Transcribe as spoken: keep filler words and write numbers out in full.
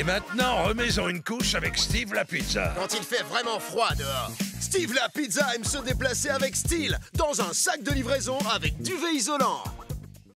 Et maintenant, remets-en une couche avec Steve la pizza. Quand il fait vraiment froid dehors. Steve la pizza aime se déplacer avec style, dans un sac de livraison avec duvet isolant.